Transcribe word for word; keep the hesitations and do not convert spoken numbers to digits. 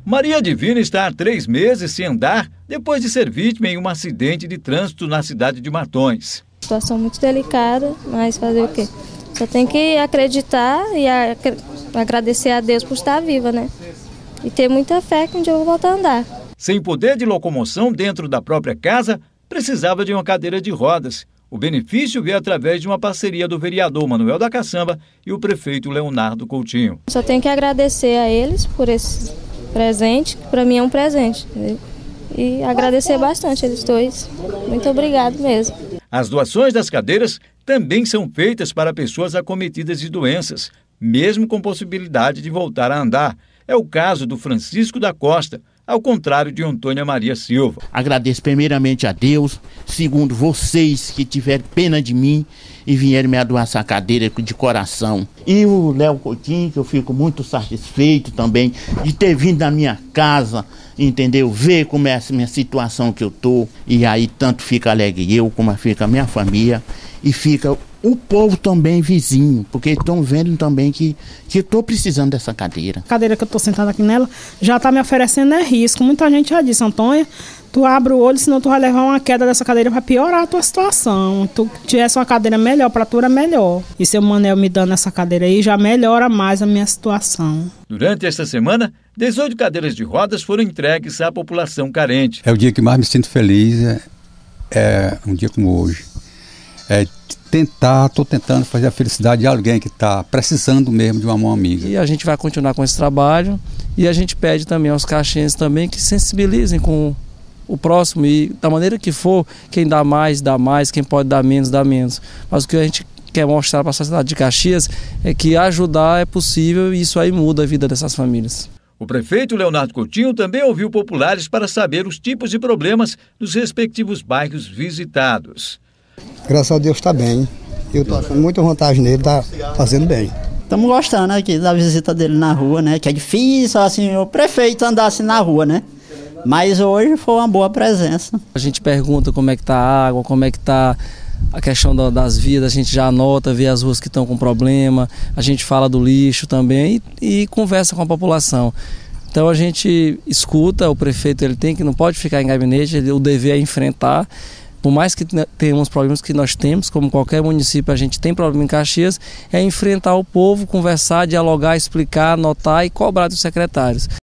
Maria Divina está há três meses sem andar depois de ser vítima em um acidente de trânsito na cidade de Matões. Situação muito delicada, mas fazer o quê? Só tem que acreditar e a, agradecer a Deus por estar viva, né? E ter muita fé que um dia eu vou voltar a andar. Sem poder de locomoção dentro da própria casa, precisava de uma cadeira de rodas. O benefício veio através de uma parceria do vereador Manuel da Caçamba e o prefeito Leonardo Coutinho. Só tenho que agradecer a eles por esse presente, que para mim é um presente, entendeu? E agradecer bastante eles dois. Muito obrigado mesmo. As doações das cadeiras também são feitas para pessoas acometidas de doenças, mesmo com possibilidade de voltar a andar. É o caso do Francisco da Costa, ao contrário de Antônia Maria Silva. Agradeço primeiramente a Deus, segundo vocês que tiveram pena de mim e vieram me doar essa cadeira de coração. E o Léo Coutinho, que eu fico muito satisfeito também de ter vindo na minha casa, entendeu? Ver como é a minha situação que eu tô. E aí tanto fica alegre eu, como fica a minha família e fica o povo também vizinho, porque estão vendo também que que eu estou precisando dessa cadeira. A cadeira que eu estou sentada aqui nela já está me oferecendo é risco. Muita gente já disse, Antônia, tu abre o olho, senão tu vai levar uma queda dessa cadeira para piorar a tua situação. Tu tivesse uma cadeira melhor, para tu era melhor. E seu Manel me dando essa cadeira aí já melhora mais a minha situação. Durante esta semana, dezoito cadeiras de rodas foram entregues à população carente. É o dia que mais me sinto feliz, é, é um dia como hoje. É tentar, estou tentando fazer a felicidade de alguém que está precisando mesmo de uma mão amiga. E a gente vai continuar com esse trabalho e a gente pede também aos caxienses também que sensibilizem com o próximo e da maneira que for, quem dá mais, dá mais, quem pode dar menos, dá menos. Mas o que a gente quer mostrar para a sociedade de Caxias é que ajudar é possível e isso aí muda a vida dessas famílias. O prefeito Leonardo Coutinho também ouviu populares para saber os tipos de problemas dos respectivos bairros visitados. Graças a Deus está bem. Eu estou achando muita vantagem nele, está fazendo bem. Estamos gostando aqui da visita dele na rua, né? Que é difícil, assim, o prefeito andar assim na rua, né? Mas hoje foi uma boa presença. A gente pergunta como é que está a água, como é que está a questão das vias, a gente já anota, vê as ruas que estão com problema, a gente fala do lixo também e, e conversa com a população. Então a gente escuta, o prefeito ele tem que não pode ficar em gabinete, ele, o dever é enfrentar. Por mais que tenhamos problemas que nós temos, como qualquer município a gente tem problema em Caxias, é enfrentar o povo, conversar, dialogar, explicar, anotar e cobrar dos secretários.